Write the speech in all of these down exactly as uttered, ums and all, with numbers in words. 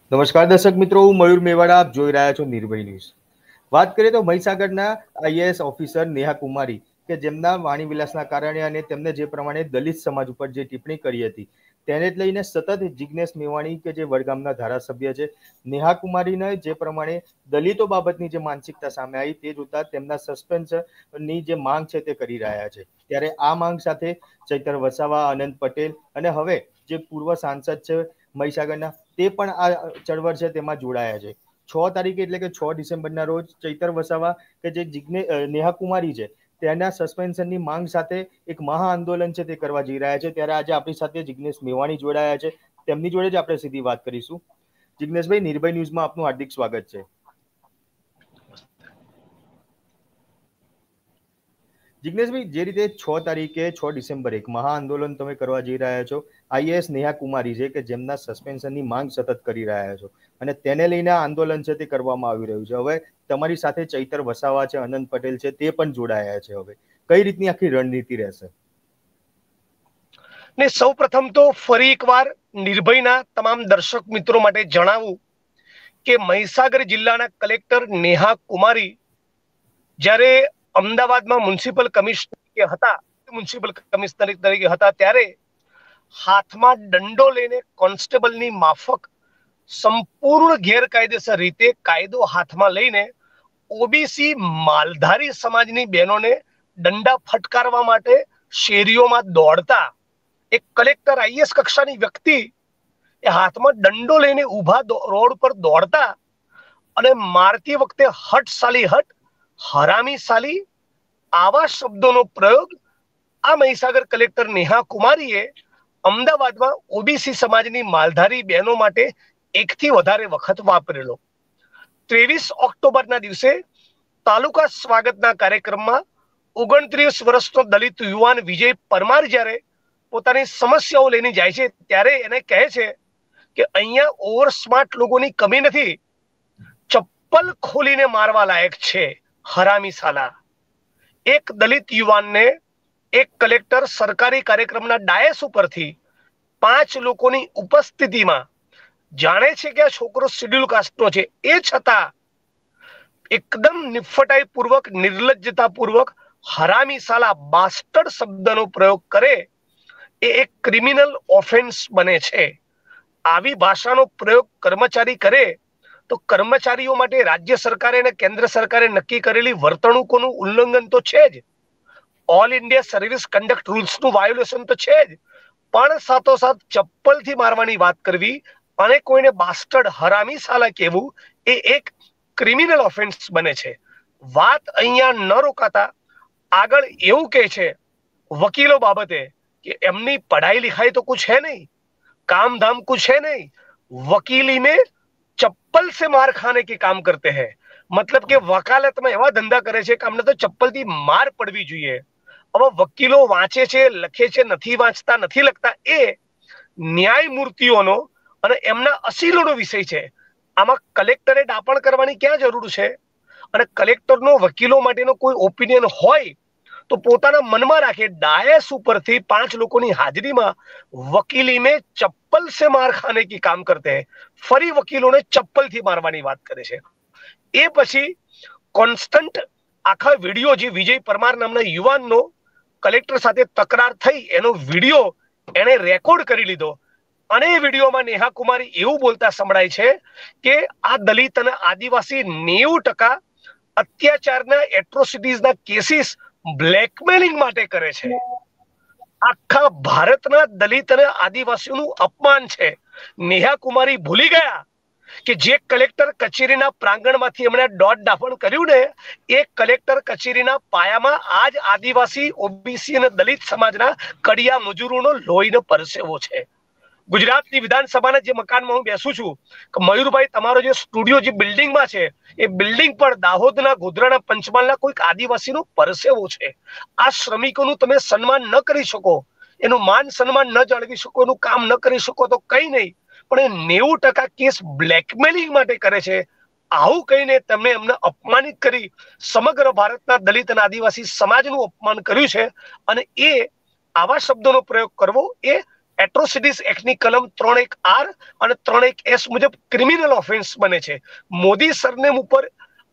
નમસ્કાર દર્શક મિત્રો, હું મયુર મેવાડા, આપ જોઈ રહ્યા છો નિર્ભય ન્યૂઝ. વાત કરીએ તો મહીસાગરના આઈએએસ ઓફિસર નેહા કુમારી કે જેમના વાણીવિલાસના કારણે અને તેમને જે પ્રમાણે દલિત સમાજ ઉપર જે ટિપ્પણી કરી હતી તેને જ લઈને સતત જિજ્ઞેશ મેવાણી કે જે વડગામના ધારાસભ્ય છે નેહા કુમારીને જે પ્રમાણે દલિતો બાબતની જે માનસિકતા સામે આવી તે જોતા તેમના સસ્પેન્શનની જે માંગ છે તે કરી રહ્યા છે. ત્યારે આ માંગ સાથે ચૈતર વસાવા, આનંદ પટેલ અને હવે જે પૂર્વ સાંસદ છે મહીસાગરના તે પણ આ ચળવળ છે તેમાં જોડાયા છે. છ તારીખે એટલે કે છ ડિસેમ્બરના રોજ ચૈતર વસાવા કે જે જિજ્ઞે નેહા કુમારી છે તેના સસ્પેન્શનની માંગ સાથે એક મહા આંદોલન છે તે કરવા જઈ રહ્યા છે. ત્યારે આજે આપણી સાથે જિજ્ઞેશ મેવાણી જોડાયા છે, તેમની જોડે જ આપણે સીધી વાત કરીશું. જિજ્ઞેશભાઈ, નિર્ભય ન્યૂઝમાં આપનું હાર્દિક સ્વાગત છે. જિજ્ઞેશભાઈ, જે રીતે છ તારીખે છ ડિસેમ્બર એક મહા આંદોલન તમે કરવા જઈ રહ્યા છો, આઈએએસ નેહા કુમારી છે કે જેમના સસ્પેન્શનની માંગ સતત કરી રહ્યા છો અને તેને લઈને આંદોલન છે તે કરવામાં આવી રહ્યું છે. હવે તમારી સાથે ચૈતર વસાવા છે, આનંદ પટેલ છે, તે પણ જોડાયા છે. હવે કઈ રીતની આખી રણનીતિ રહેશે? ને સૌ પ્રથમ તો ફરી એકવાર નિર્ભયના તમામ દર્શક મિત્રો માટે જણાવું કે મહીસાગર જિલ્લાના કલેક્ટર નેહા કુમારી જ્યારે અમદાવાદમાં મ્યુનિસિપલ કમિશનર હતા મ્યુનિસિપલ કમિશનર તરીકે હતા ત્યારે હાથમાં દંડો લઈને કોન્સ્ટેબલની માફક સંપૂર્ણ ગેરકાયદેસર રીતે કાયદો હાથમાં લઈને ઓબીસી માલધારી સમાજની બહેનોને દંડા ફટકારવા માટે શેરીઓમાં દોડતા એક કલેક્ટર આઈએસ કક્ષાની વ્યક્તિ એ હાથમાં દંડો લઈને ઊભા રોડ પર દોડતા અને મારતી વખતે હટ સાલી હટ, હરામી સાલી આવા શબ્દોનો પ્રયોગ આ મહીસાગર કલેક્ટર નેહા કુમારીએ અમદાવાદમાં ઓબીસી સમાજની માલધારી બહેનો માટે એકથી વધારે વખત વાપરેલો. ત્રેવીસ ઓક્ટોબરના દિવસે તાલુકા સ્વાગતના કાર્યક્રમમાં ઓગણત્રીસ વર્ષનો દલિત યુવાન વિજય પરમાર જ્યારે પોતાની સમસ્યાઓ લઈને જાય છે ત્યારે એને કહે છે કે અહીંયા ઓવર સ્માર્ટ લોકોની કમી નથી, ચપ્પલ ખોલીને મારવા લાયક છે હરામી સાલા. એક દલિત યુવાનને એક કલેક્ટર સરકારી કાર્યક્રમના ડાયસ ઉપરથી પાંચ લોકોની ઉપસ્થિતિમાં જાણે છે કે આ છોકરો શેડ્યુલ કાસ્ટનો છે, એ છતાં એકદમ નિફટાઈ પૂર્વક, નિર્લજ્જતા પૂર્વક હરામી સાલા બાસ્ટર્ડ શબ્દનો પ્રયોગ કરે એ એક ક્રિમિનલ ઓફેન્સ બને છે. આવી ભાષાનો પ્રયોગ કર્મચારી કરે તો કર્મચારીઓ માટે રાજ્ય સરકારે અને કેન્દ્ર સરકારે નક્કી કરેલી વર્તણૂકોનું ઉલ્લંઘન તો છે જ, ઓલ ઇન્ડિયા સર્વિસ કન્ડક્ટ રૂલ્સનું વાયોલેશન તો છે જ, પણ સાથોસાથ ચપ્પલથી મારવાની વાત કરવી અને કોઈને બાસ્ટર્ડ હરામી સાલા કહેવું એ એક ક્રિમિનલ ઓફેન્સ બને છે. વાત અહીંયા ન રોકાતા આગળ એવું કહે છે વકીલો બાબતે कि एमनी पढ़ाई लिखाई तो कुछ है नहीं, काम धाम कुछ है नहीं, वकीली में चप्पल से मार खाने के काम करते हैं. मतलब के वकालत में एवा धंधा करे છે કે અમને તો ચપ્પલથી માર પડવી જોઈએ. હવે વકીલો વાંચે છે, લખે છે, નથી વાંચતા, નથી લખતા, એ ન્યાયમૂર્તિઓનો અને એમના અસીલોનો વિષય છે. આમાં કલેક્ટરે ડાપણ કરવાની ક્યાં જરૂર છે? અને કલેક્ટરનો વકીલો માટેનો કોઈ ઓપિનિયન હોય તો પોતાના મનમાં રાખે. ડાયસ ઉપરથી પાંચ લોકોની હાજરીમાં વકીલી में चप्पल से मार खाने की काम करते हैं. ફરી વકીલોને ચપ્પલથી મારવાની વાત કરે છે. એ પછી કોન્સ્ટન્ટ આખા વિડીયો જે વિજય પરમાર નામના યુવાનનો કલેક્ટર સાથે તકરાર થઈ એનો વિડીયો એને રેકોર્ડ કરી લીધો અને એ વિડીયોમાં નેહા કુમારી એવું બોલતા સંભળાય છે કે આ દલિત અને આદિવાસી નેવું ટકા અત્યાચારના એટ્રોસિટીઝના કેસીસ બ્લેકમેલિંગ માટે કરે છે. આખા ભારતના દલિત અને આદિવાસીઓનું અપમાન છે. નેહા કુમારી ભૂલી ગયા કે જે કલેક્ટર કચેરીના પ્રાંગણમાંથી એમણે દોડ દાફણ કર્યું ને એ કલેક્ટર કચેરીના પાયામાં આજ આદિવાસી, ઓબીસી અને દલિત સમાજના કડિયા મજૂરોનો લોહીનો પરસેવો છે. ગુજરાતની વિધાનસભાના જે મકાનમાં હું બેસું છું કે મયુરભાઈ તમારો જે સ્ટુડિયો જે બિલ્ડિંગમાં છે એ બિલ્ડિંગ પર દાહોદના, ગોધરાના, પંચમહાલના કોઈક આદિવાસીનો પરસેવો છે. આ શ્રમિકોનું તમે સન્માન ન કરી શકો, એનું માન સન્માન ન જાળવી શકો, એનું કામ ન કરી શકો તો કઈ નહીં, પણ એ નેવું ટકા કેસ બ્લેકમેલિંગ માટે કરે છે. આવું કહીને તમે એમને અપમાનિત કરી સમગ્ર ભારતના દલિત અને આદિવાસી સમાજનું અપમાન કર્યું છે અને એ આવા શબ્દોનો પ્રયોગ કરવો એ એટ્રોસિટીઝ એક્ટની કલમ ત્રણ એક આર અને ત્રણ એક એસ મુજબ ક્રિમિનલ ઓફેન્સ બને છે. મોદી સરનેમ ઉપર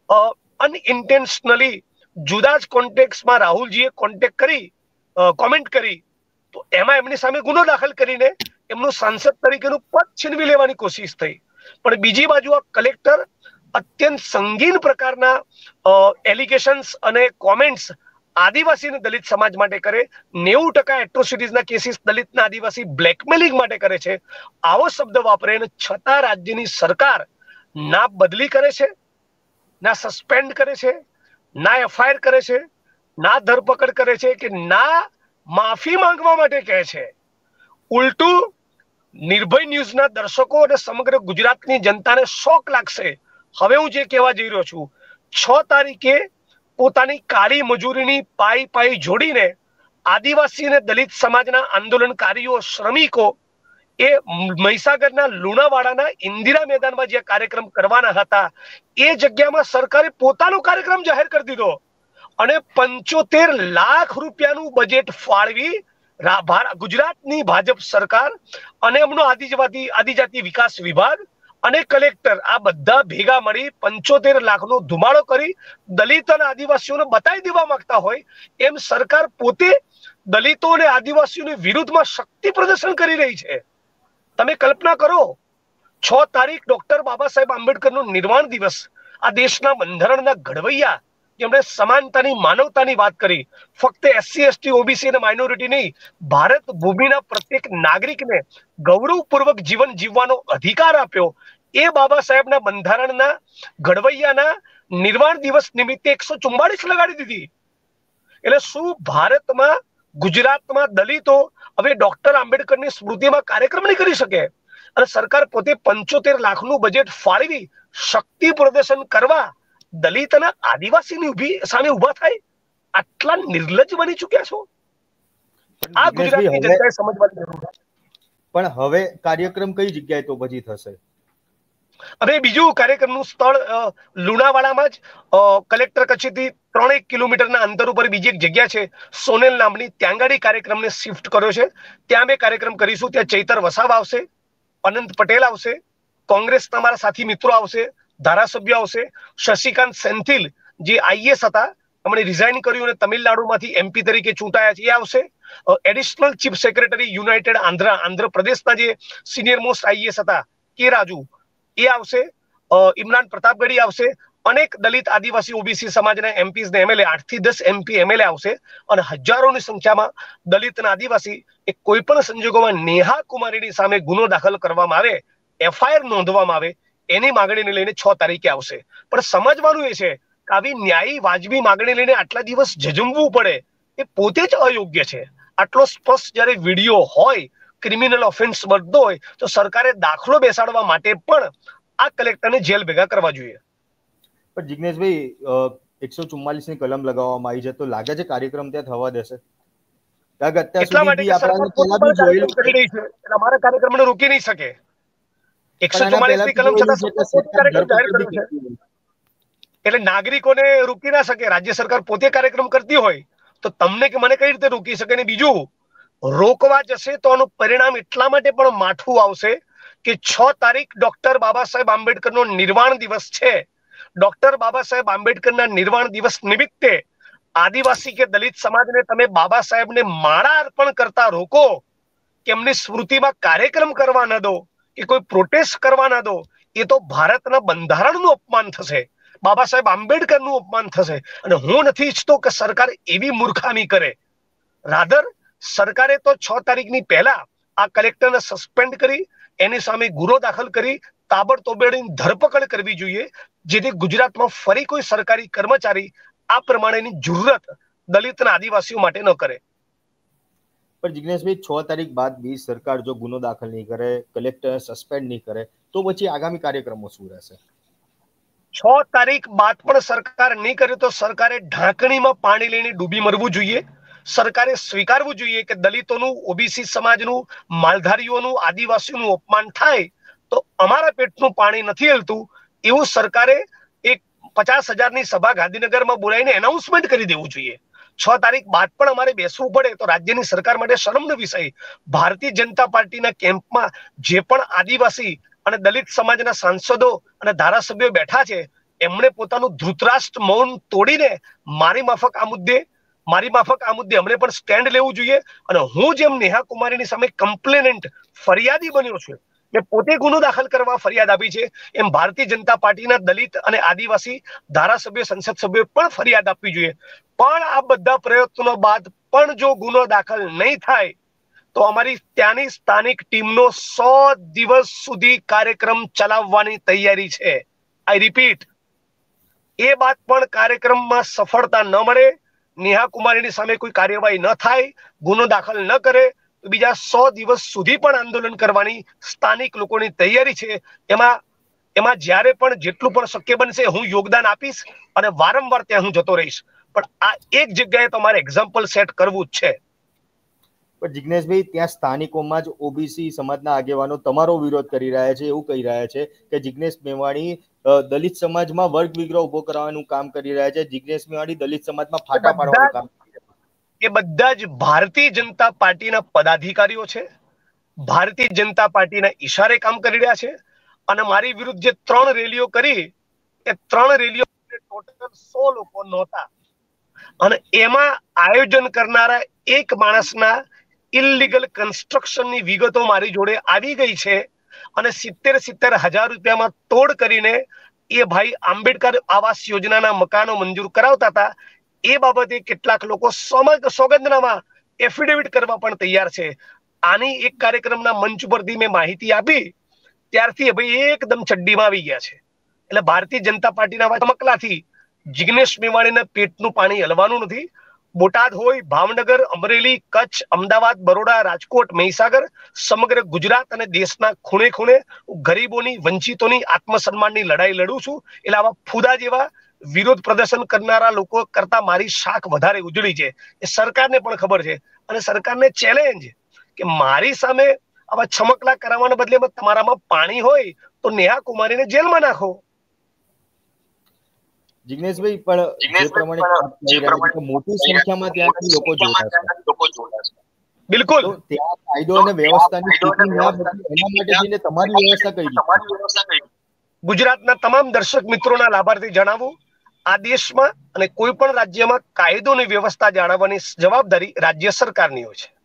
અનઇન્ટેન્શનલી જુદા જ કોન્ટેક્સમાં રાહુલજીએ કોન્ટેક્ટ કરી કોમેન્ટ કરી તો એમાં એમની સામે ગુનો દાખલ કરીને એમનું સાંસદ તરીકેનું પદ છીનવી લેવાની કોશિશ થઈ. પણ બીજી બાજુ આ કલેક્ટર અત્યંત સંગીન પ્રકારના એલિગેશન્સ અને કોમેન્ટ્સ આદિવાસી અને દલિત સમાજ માટે કરે, નેવું ટકા એટ્રોસિટીઝના કેસીસ દલિતના આદિવાસી બ્લેકમેલિંગ માટે કરે છે. આવો શબ્દ વાપરે અને છતાં રાજ્યની સરકાર ના બદલી કરે છે, ના સસ્પેન્ડ કરે છે, ના એફઆઈઆર કરે છે, ના ધરપકડ કરે છે કે ના માફી માંગવા માટે કહે છે. ઉલટું નિર્ભય ન્યૂઝના દર્શકો અને સમગ્ર ગુજરાતની જનતાને શોક લાગશે. હવે હું જે કહેવા જઈ રહ્યો છું, છ તારીખે પોતાની કાળી મજૂરીની પાઈ પાઈ જોડીને આદિવાસી અને દલિત સમાજના આંદોલનકારીઓ, શ્રમિકો એ મહીસાગરના લુણાવાડાના ઇન્દિરા મેદાનમાં જે કાર્યક્રમ કરવાના હતા એ જગ્યામાં સરકારે પોતાનો કાર્યક્રમ જાહેર કરી દીધો અને પંચોતેર લાખ રૂપિયાનું બજેટ ફાળવી ગુજરાતની ભાજપ સરકાર અને એમનો આદિજાતિ આદિજાતિ વિકાસ વિભાગ અને કલેક્ટર આ બધા ભેગા મળી પંચોતેર લાખનો ધુમાડો કરી દલિત અને આદિવાસીઓને બતાવી દેવા માંગતા હોય એમ સરકાર પોતે દલિતો અને આદિવાસીઓની વિરુદ્ધમાં શક્તિ પ્રદર્શન કરી રહી છે. તમે કલ્પના કરો, છ તારીખ ડોક્ટર બાબા સાહેબ આંબેડકરનો નિર્વાણ દિવસ, આ દેશના બંધારણના ઘડવૈયા જેમણે સમાનતાની, માનવતાની વાત કરી, ફક્ત એસસી એસટી ઓબીસી અને માઇનોરિટી નહીં, ભારત ભૂમિના પ્રત્યેક નાગરિકને ગૌરવપૂર્વક જીવન જીવવાનો અધિકાર આપ્યો, એ બાબા સાહેબના બંધારણના ઘડવૈયાના નિર્વાણ દિવસ નિમિત્તે એકસો ચુમ્બાળીસ લગાડી દીધી. એટલે શું ભારતમાં, ગુજરાતમાં દલિતો હવે ડોક્ટર આંબેડકરની સ્મૃતિમાં કાર્યક્રમ નહીં કરી શકે? અને સરકાર પોતે પંચોતેર લાખનું બજેટ ફાળવી શક્તિ પ્રદર્શન કરવા દલિત અને આદિવાસીની ઉભી સામે ઉભા થાય? આટલા નિર્લજ્જ બની ચૂક્યા છો. આ ગુજરાતની જનતાએ સમજવાની જરૂર છે. પણ હવે કાર્યક્રમ કઈ જગ્યાએ તો પછી થશે? હવે બીજું કાર્યક્રમનું સ્થળ લુણાવાડામાં જ કલેક્ટર કચેરીથી ત્રણેક કિલોમીટરના અંતર ઉપર બીજી એક જગ્યા છે સોનેલ નામની, ત્યાં આગળ કાર્યક્રમને શિફ્ટ કર્યો છે. ત્યાં બે કાર્યક્રમ કરીશું. ત્યાં ચૈતર વસાવા આવશે, અનંત પટેલ આવશે, કોંગ્રેસના અમારા સાથી મિત્રો આવશે, ધારાસભ્ય આવશે, શશિકાંત સેન્થિલ જે આઈએસ હતા, એમણે રિઝાઇન કર્યું અને તમિલનાડુમાંથી એમપી તરીકે ચૂંટાયા છે, એ આવશે. Additional chief secretary united Andhra આંધ્રપ્રદેશના જે સિનિયર મોસ્ટ આઈએસ હતા કે રાજુ, એ આવશે. ઇમરાન પ્રતાપગઢી આવશે. અનેક દલિત, આદિવાસી, ઓબીસી સમાજના એમપીસ ને એમએલએ, આઠ થી દસ એમપી એમએલએ આવશે અને હજારોની સંખ્યામાં દલિત અને આદિવાસી એ કોઈ પણ સંજોગોમાં નેહા કુમારીની સામે ગુનો દાખલ કરવામાં આવે, એફઆઈઆર નોંધવામાં આવે, એની માંગણીને લઈને છ તારીખે આવશે. પણ સમજવાનું એ છે કે આવી ન્યાયી વાજબી માંગણી લઈને આટલા દિવસ જજમવું પડે એ પોતે જ અયોગ્ય છે. આટલો સ્પષ્ટ જયારે વિડીયો હોય, ક્રિમિનલ ઓફેન્સ બનતો હોય, તો સરકારે દાખલો બેસાડવા માટે પણ આ કલેક્ટરને જેલ ભેગા કરવા જોઈએ. પણ જિગ્નેશભાઈ, એકસો ચુમ્માલીસ ની કલમ લગાવવામાં આવી છે તો લાગે છે કાર્યક્રમ ત્યાં થવા દેશે? એટલા માટે અમારા કાર્યક્રમને રોકી નહીં શકે. એકસો ચુમ્માલીસ ની કલમ છતાં એટલે નાગરિકોને રોકી ના શકે. રાજ્ય સરકાર પોતે કાર્યક્રમ કરતી હોય તો તમને કે મને કઈ રીતે રોકી શકે? ને બીજું, રોકવા જશે તો આનું પરિણામ એટલા માટે પણ માઠું આવશે કે છ તારીખ ડોક્ટર બાબા સાહેબ આંબેડકરનો નિર્વાણ દિવસ છે. ડોક્ટર બાબા સાહેબ આંબેડકરના નિર્વાણ દિવસ નિમિત્તે આદિવાસી કે દલિત સમાજને તમે બાબા સાહેબને માળા અર્પણ કરતા રોકો, કે એમની સ્મૃતિમાં કાર્યક્રમ કરવા ન દો, કે કોઈ પ્રોટેસ્ટ કરવા ન દો, એ તો ભારતના બંધારણનું અપમાન થશે, બાબા સાહેબ આંબેડકરનું અપમાન થશે. અને હું નથી ઈચ્છતો કે સરકાર એવી મૂર્ખામી કરે. રાધર સરકારે તો છ તારીખની પહેલા આ કલેક્ટરને સસ્પેન્ડ કરી, એની સામે ગુનો દાખલ કરી, તાબડતોબની ધરપકડ કરવી જોઈએ, જેથી ગુજરાતમાં ફરી કોઈ સરકારી કર્મચારી આ પ્રમાણેની જુર્રત દલિત અને આદિવાસીઓ માટે ન કરે. પણ જિગ્નેશભાઈ, છ તારીખ બાદ બી સરકાર જો ગુનો દાખલ નહીં કરે, કલેક્ટર સસ્પેન્ડ નહીં કરે, તો પછી આગામી કાર્યક્રમો શું રહેશે? છ તારીખ બાદ પણ સરકાર નહીં કરે તો સરકારે ઢાંકણીમાં પાણી લઈને ડૂબી મરવું જોઈએ. સરકારે સ્વીકારવું જોઈએ કે દલિતોનું, ઓબીસી સમાજનું, માલધારીઓનું, આદિવાસીઓનું અપમાન થાય તો અમારા પેટનું પાણી નથી હલતું, એવું સરકારે એક પચાસ હજારની સભા ગાંધીનગરમાં બોલાવીને એનાઉન્સમેન્ટ કરી દેવું જોઈએ. છ તારીખ બાદ પણ અમારે બેસવું પડે તો રાજ્યની સરકાર માટે શરમનો વિષય. ભારતીય જનતા પાર્ટીના કેમ્પમાં જે પણ આદિવાસી અને દલિત સમાજના સાંસદો અને ધારાસભ્યો બેઠા છે, એમણે પોતાનું ધૃતરાષ્ટ્ર મૌન તોડીને મારી માફક આ મુદ્દે મારી માફક આ મુદ્દે અમને પણ સ્ટેન્ડ લેવું જોઈએ. અને હું જેમ નેહા કુમારીની સામે કમ્પ્લેનન્ટ ફરિયાદી બન્યો છું, મેં પોતે ગુનો દાખલ કરવા ફરિયાદ આપી છે, એમ ભારતીય જનતા પાર્ટીના દલિત અને આદિવાસી ધારાસભ્ય સંસદ સભ્યો પણ ફરિયાદ આપવી જોઈએ. પણ આ બધા પ્રયત્નો બાદ પણ જો ગુનો દાખલ નહીં થાય તો અમારી ત્યાંની સ્થાનિક ટીમનો સો દિવસ સુધી કાર્યક્રમ ચલાવવાની તૈયારી છે. આઈ રિપીટ, એ બાદ પણ કાર્યક્રમમાં સફળતા ન મળે, નેહા કુમારીની સામે કોઈ કાર્યવાહી ન થાય, ગુનો દાખલ ન કરે તો બીજા સો દિવસ સુધી પણ આંદોલન કરવાની સ્થાનિક લોકોની તૈયારી છે. એમાં એમાં જ્યારે પણ જેટલું પણ શક્ય બનશે હું યોગદાન આપીશ અને વારંવાર ત્યાં હું જતો રહીશ. પણ આ એક જગ્યાએ તો મારે એક્ઝામ્પલ સેટ કરવું જ છે. પણ જિગ્નેશભાઈ, ત્યાં સ્થાનિકોમાં જ ઓબીસી સમાજના આગેવાનો તમારો વિરોધ કરી રહ્યા છે, એવું કહી રહ્યા છે કે જિગ્નેશ મેવાણી દલિત સમાજમાં વર્ગ વિગ્રહ ઉભો કરવાનું કામ કરી રહ્યા છે. જિગ્નેશ મેવાણી દલિત સમાજમાં ફાટા પાડવાનું કામ કરી રહ્યા છે. એ બધા જ ભારતીય જનતા પાર્ટીના પદાધિકારીઓ છે, ભારતીય જનતા પાર્ટીના ઈશારે કામ કરી રહ્યા છે. અને મારી વિરુદ્ધ જે ત્રણ રેલીઓ કરી, એ ત્રણ રેલીઓ ટોટલ સો લોકો નહોતા, અને એમાં આયોજન કરનારા એક માણસના ઇલીગલ કન્સ્ટ્રક્શનની વિગતો મારી જોડે આવી ગઈ છે. અને સિત્તેર સિત્તેર હજાર રૂપિયામાં તોડ કરીને એ ભાઈ આંબેડકર આવાસ યોજનાના મકાનો મંજૂર કરાવતા હતા. એ બાબતે કેટલાક લોકો સોગંદનામા એફિડેવિટ કરવા પણ તૈયાર છે. આની એક કાર્યક્રમના મંચ પરથી મેં માહિતી આપી, ત્યારથી ભાઈ એકદમ ચડ્ડીમાં આવી ગયા છે. એટલે ભારતીય જનતા પાર્ટીના મકલાથી જિગ્નેશ મેવાણીના પેટનું પાણી હલવાનું નથી. બોટાદ હોય, ભાવનગર, અમરેલી, કચ્છ, અમદાવાદ, બરોડા, રાજકોટ, મહીસાગર, સમગ્ર ગુજરાત અને દેશના ખૂણે ખૂણે ગરીબોની, વંચિતોની આત્મસન્માનની લડાઈ લડું છું. એટલે આવા ફૂદા જેવા વિરોધ પ્રદર્શન કરનારા લોકો કરતા મારી શાખ વધારે ઉજળી છે. એ સરકારને પણ ખબર છે. અને સરકારને ચેલેન્જ કે મારી સામે આવા છમકલા કરાવવાના બદલે તમારામાં પાણી હોય તો નેહા કુમારીને જેલમાં નાખો. જિગ્નેશભાઈ, પણ જે પ્રમાણે મોટી સંખ્યામાં ત્યાંથી લોકો જોડાયા છે, બિલકુલ, તો ત્યાં કાયદો અને વ્યવસ્થાની સ્થિતિ ના બદલે એના માટે જઈને તમારી વ્યવસ્થા કઈ રીતે? ગુજરાતના તમામ દર્શક મિત્રોના લાભાર્થી જણાવું, આ દેશમાં અને કોઈ પણ રાજ્યમાં કાયદો અને વ્યવસ્થા જાળવવાની જવાબદારી રાજ્ય સરકારની હોય છે.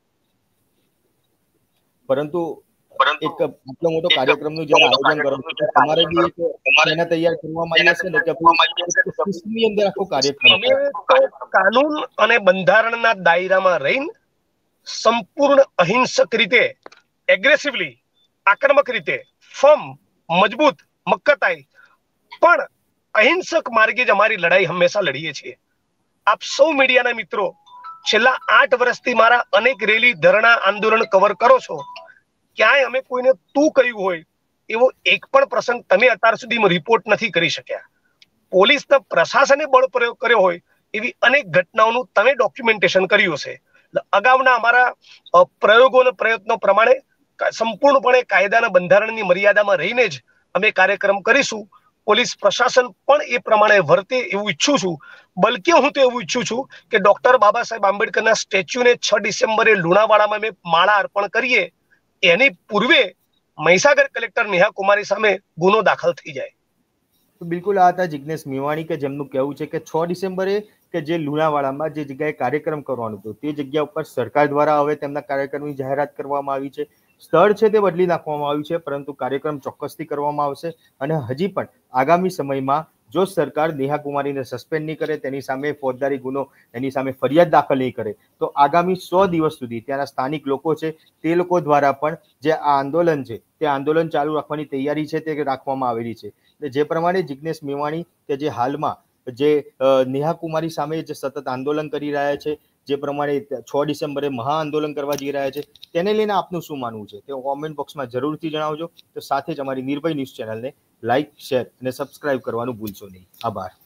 પરંતુ એક આટલો મોટો કાર્યક્રમનું જ્યારે આયોજન કરો છો, તમારે બી એક એના તૈયાર કરવામાં આવી હશે ને કે સિસ્ટમની અંદર આખો કાર્યક્રમ? અમે તો કાનૂન અને બંધારણના દાયરામાં રહીને સંપૂર્ણ અહિંસક રીતે, એગ્રેસિવલી, આક્રમક રીતે, ફર્મ, મજબૂત, મક્કતાઈ પણ અહિંસક માર્ગે જ અમારી લડાઈ હંમેશા લડીએ છીએ. આપ સૌ મીડિયાના મિત્રો છેલ્લા આઠ વર્ષથી મારા અનેક રેલી, ધરણા, આંદોલન કવર કરો છો. ક્યાંય અમે કોઈને તું કહ્યું હોય એવો એક પણ પ્રસંગ તમે અત્યાર સુધી રિપોર્ટ નથી કરી શક્યા. પોલીસના પ્રશાસને બળ પ્રયોગ કર્યો હોય એવી અનેક ઘટનાઓનું તમે ડોક્યુમેન્ટેશન કર્યું હશે. અગાઉના અમારા પ્રયોગો અને પ્રયત્નો પ્રમાણે સંપૂર્ણપણે કાયદાના બંધારણની મર્યાદામાં રહીને જ અમે કાર્યક્રમ કરીશું. પોલીસ પ્રશાસન પણ એ પ્રમાણે વર્તે એવું ઈચ્છું છું. બલકે હું તો એવું ઈચ્છું છું કે ડોક્ટર બાબા સાહેબ આંબેડકરના સ્ટેચ્યુને છ ડિસેમ્બરે લુણાવાડામાં અમે માળા અર્પણ કરીએ, એની પૂર્વે મહીસાગર કલેક્ટર નેહા કુમારી સામે ગુનો દાખલ થઈ જાય. બિલકુલ, આ હતા જિગ્નેશ મેવાણી કે જેમનું કહેવું છે કે છ ડિસેમ્બરે કે જે લુણાવાડામાં જે જગ્યાએ કાર્યક્રમ કરવાનું હતું તે જગ્યા ઉપર સરકાર દ્વારા હવે તેમના કાર્યક્રમની જાહેરાત કરવામાં આવી છે. સ્થળ છે તે બદલી નાખવામાં આવ્યું છે, પરંતુ કાર્યક્રમ ચોક્કસથી કરવામાં આવશે. અને હજી પણ આગામી સમયમાં જો સરકાર નેહા કુમારીને સસ્પેન્ડ નહીં કરે, તેની સામે ફોજદારી ગુનો, એની સામે ફરિયાદ દાખલ નહીં કરે, તો આગામી સો દિવસ સુધી ત્યાંના સ્થાનિક લોકો છે તે લોકો દ્વારા પણ જે આ આંદોલન છે તે આંદોલન ચાલુ રાખવાની તૈયારી છે તે રાખવામાં આવેલી છે. જે પ્રમાણે જિગ્નેશ મેવાણી કે જે હાલમાં જે નેહા કુમારી સામે જે સતત આંદોલન કરી રહ્યા છે, જે પ્રમાણે છ ડિસેમ્બરે મહા આંદોલન કરવા જઈ રહ્યા છે, તેને લઈને આપનું શું માનવું છે તે કોમેન્ટ બોક્સમાં જરૂરથી જણાવજો. તો સાથે જ અમારી નિર્ભય ન્યૂઝ ચેનલને લાઇક, શેર અને સબસ્ક્રાઇબ કરવાનું ભૂલશો નહીં. આભાર.